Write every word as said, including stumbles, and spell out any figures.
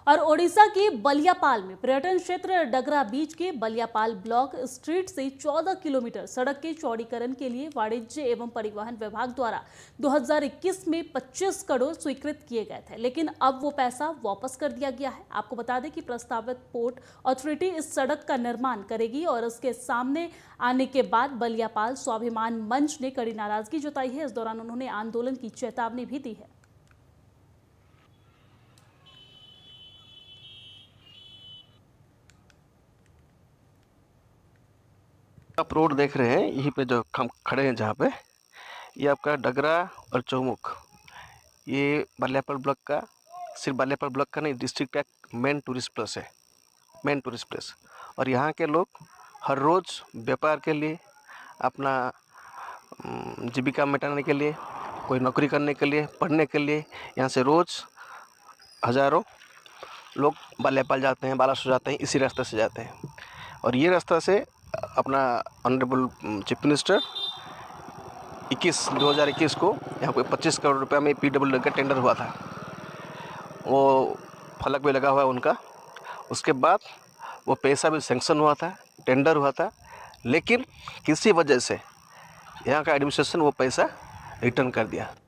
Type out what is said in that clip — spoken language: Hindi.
और ओडिशा के बलियापाल में पर्यटन क्षेत्र डगरा बीच के बलियापाल ब्लॉक स्ट्रीट से चौदह किलोमीटर सड़क के चौड़ीकरण के लिए वाणिज्य एवं परिवहन विभाग द्वारा दो हज़ार इक्कीस में पच्चीस करोड़ स्वीकृत किए गए थे, लेकिन अब वो पैसा वापस कर दिया गया है। आपको बता दें कि प्रस्तावित पोर्ट अथॉरिटी इस सड़क का निर्माण करेगी और इसके सामने आने के बाद बलियापाल स्वाभिमान मंच ने कड़ी नाराजगी जताई है। इस दौरान उन्होंने आंदोलन की चेतावनी भी दी है। आप रोड देख रहे हैं, यहीं पे जो हम खड़े हैं जहाँ पे, ये आपका डगरा और चौमुख, ये बाल्यापाल ब्लॉक का, सिर्फ बाल्यापाल ब्लॉक का नहीं, डिस्ट्रिक्ट का मेन टूरिस्ट प्लेस है, मेन टूरिस्ट प्लेस। और यहाँ के लोग हर रोज़ व्यापार के लिए, अपना जीविका मिटाने के लिए, कोई नौकरी करने के लिए, पढ़ने के लिए, यहाँ से रोज़ हज़ारों लोग बाल्यापाल जाते हैं, बालासुर जाते हैं, इसी रास्ते से जाते हैं। और ये रास्ता से अपना ऑनरेबल चीफ मिनिस्टर इक्कीस दो हज़ार इक्कीस को यहाँ पे पच्चीस करोड़ रुपया में पीडब्ल्यूडी का टेंडर हुआ था, वो फलक भी लगा हुआ है उनका। उसके बाद वो पैसा भी सैंक्शन हुआ था, टेंडर हुआ था, लेकिन किसी वजह से यहाँ का एडमिनिस्ट्रेशन वो पैसा रिटर्न कर दिया।